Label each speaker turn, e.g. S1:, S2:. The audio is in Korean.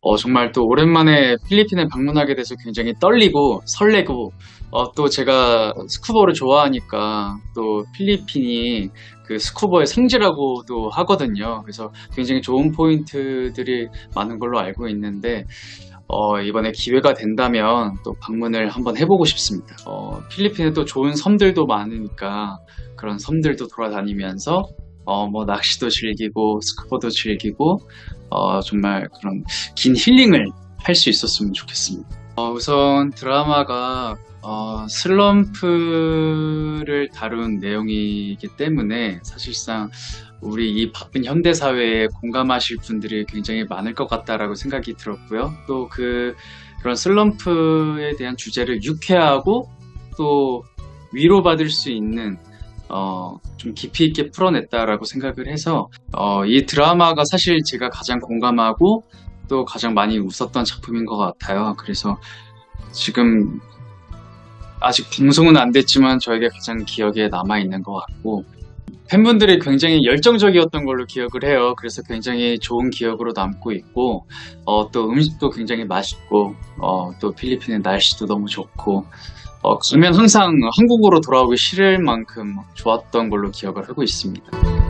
S1: 정말 또 오랜만에 필리핀에 방문하게 돼서 굉장히 떨리고 설레고, 또 제가 스쿠버를 좋아하니까 또 필리핀이 그 스쿠버의 성지라고도 하거든요. 그래서 굉장히 좋은 포인트들이 많은 걸로 알고 있는데, 이번에 기회가 된다면 또 방문을 한번 해보고 싶습니다. 필리핀에 또 좋은 섬들도 많으니까 그런 섬들도 돌아다니면서 뭐 낚시도 즐기고 스쿠버도 즐기고 정말 그런 긴 힐링을 할 수 있었으면 좋겠습니다. 우선 드라마가 슬럼프를 다룬 내용이기 때문에 사실상 우리 이 바쁜 현대 사회에 공감하실 분들이 굉장히 많을 것 같다라고 생각이 들었고요. 또 그런 슬럼프에 대한 주제를 유쾌하고 또 위로받을 수 있는 좀 깊이 있게 풀어냈다라고 생각을 해서 이 드라마가 사실 제가 가장 공감하고 또 가장 많이 웃었던 작품인 것 같아요. 그래서 지금 아직 방송은 안 됐지만 저에게 가장 기억에 남아있는 것 같고, 팬분들이 굉장히 열정적이었던 걸로 기억을 해요. 그래서 굉장히 좋은 기억으로 남고 있고, 또 음식도 굉장히 맛있고, 또 필리핀의 날씨도 너무 좋고, 그러면 항상 한국으로 돌아오기 싫을 만큼 좋았던 걸로 기억을 하고 있습니다.